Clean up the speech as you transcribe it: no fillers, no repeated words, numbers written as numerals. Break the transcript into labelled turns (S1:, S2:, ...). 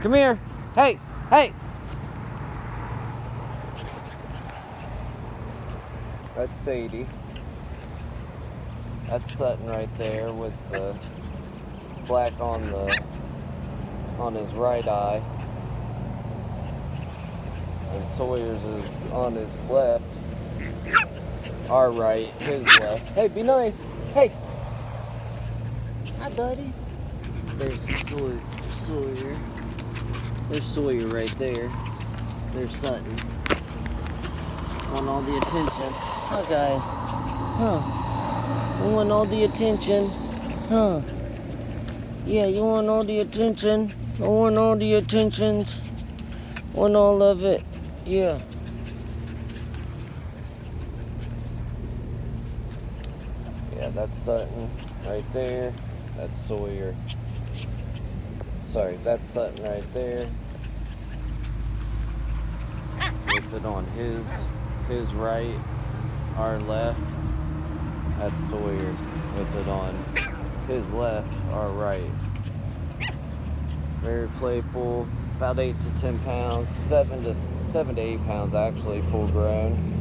S1: Come here. Hey, hey. That's Sadie. That's Sutton right there with the black on his right eye. And Sawyer's is on his left. Our right, his left. Hey, be nice. Hey. Hi, buddy. There's Sawyer. There's Sawyer right there. There's Sutton. Want all the attention. Huh, guys? Huh? You want all the attention? Huh? Yeah, you want all the attention? I want all the attentions. Want all of it. Yeah. Yeah, that's Sutton right there. That's Sawyer. Sorry, that's Sutton right there. With it on his right, our left. That's Sawyer. With it on his left, our right. Very playful. About 8 to 10 pounds. 7 to 8 pounds actually, full grown.